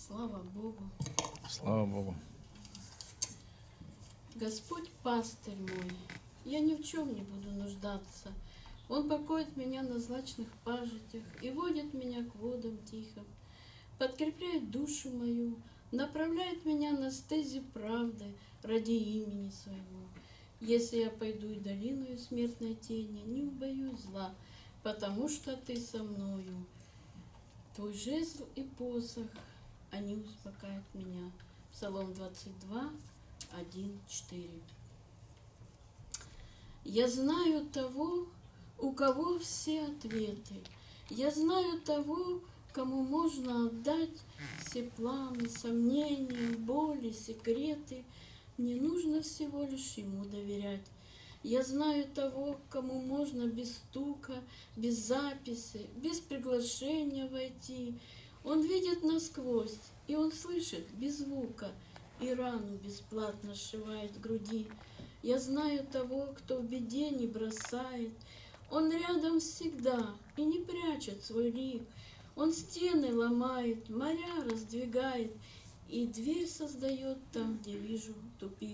Слава Богу. Слава Богу. Господь пастырь мой, я ни в чем не буду нуждаться. Он покоит меня на злачных пажитях и водит меня к водам тихим, подкрепляет душу мою, направляет меня на стези правды ради имени своего. Если я пойду и долиною смертной тени, не убоюсь зла, потому что ты со мною. Твой жезл и посох, они успокаивают меня. Псалом 22, 1, 4. Я знаю того, у кого все ответы. Я знаю того, кому можно отдать все планы, сомнения, боли, секреты. Мне нужно всего лишь ему доверять. Я знаю того, кому можно без стука, без записи, без приглашения войти. Он видит насквозь, и он слышит без звука, и рану бесплатно сшивает в груди. Я знаю того, кто в беде не бросает. Он рядом всегда и не прячет свой лик. Он стены ломает, моря раздвигает, и дверь создает там, где вижу тупик.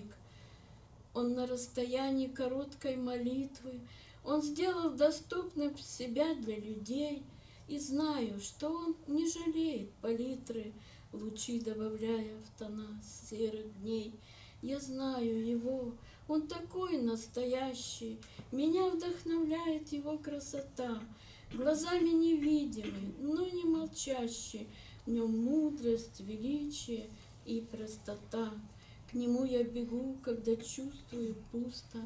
Он на расстоянии короткой молитвы, он сделал доступным себя для людей. И знаю, что он не жалеет палитры, лучи добавляя в тона серых дней. Я знаю его, он такой настоящий, меня вдохновляет его красота. Глазами невидимый, но не молчащий, в нем мудрость, величие и простота. К нему я бегу, когда чувствую пусто.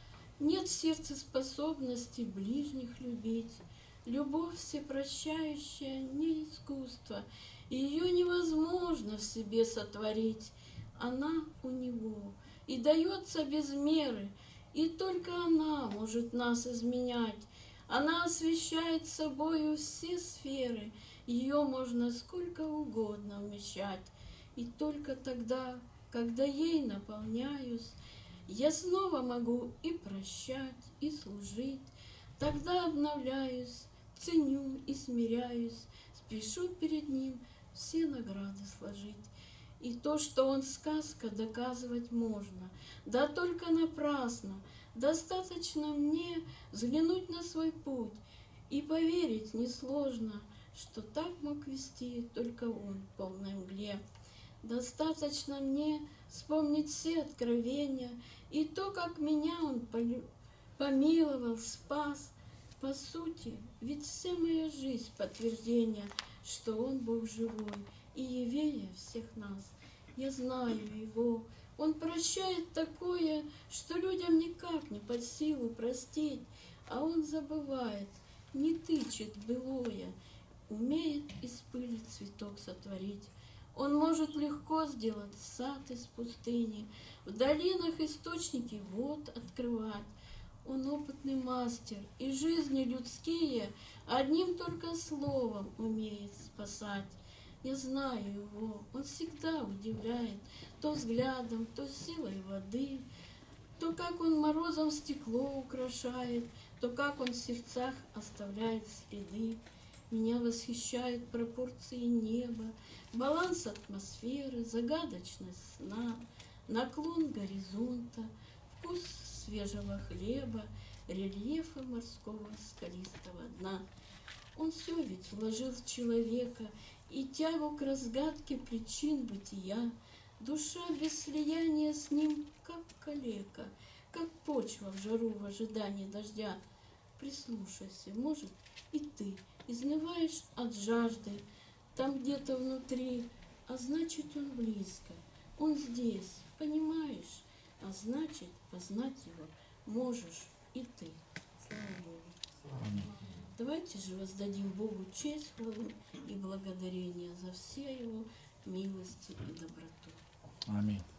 Нет в сердце способности ближних любить. Любовь всепрощающая не искусство, и ее невозможно в себе сотворить. Она у него и дается без меры, и только она может нас изменять. Она освещает собою все сферы, ее можно сколько угодно вмещать. И только тогда, когда ей наполняюсь, я снова могу и прощать, и служить. Тогда обновляюсь, ценю и смиряюсь, спешу перед ним все награды сложить. И то, что он сказка, доказывать можно, да только напрасно. Достаточно мне взглянуть на свой путь, и поверить несложно, что так мог вести только он в полной мгле. Достаточно мне вспомнить все откровения и то, как меня он помиловал, спас. По сути, ведь вся моя жизнь подтверждение, что он Бог живой и явление всех нас. Я знаю его, он прощает такое, что людям никак не под силу простить, а он забывает, не тычет былое, умеет из пыли цветок сотворить. Он может легко сделать сад из пустыни, в долинах источники вод открывать. Он опытный мастер, и жизни людские одним только словом умеет спасать. Я знаю его, он всегда удивляет, то взглядом, то силой воды, то как он морозом стекло украшает, то как он в сердцах оставляет следы. Меня восхищают пропорции неба, баланс атмосферы, загадочность сна, наклон горизонта, вкус свежего хлеба, рельефа морского скалистого дна. Он все ведь вложил в человека и тягу к разгадке причин бытия. Душа без слияния с ним, как калека, как почва в жару в ожидании дождя. Прислушайся, может, и ты изнываешь от жажды там где-то внутри, а значит, он близко, он здесь, понимаешь, а значит, познать его можешь и ты. Слава Богу. Давайте же воздадим Богу честь, хвалу и благодарение за все его милости и доброту. Аминь.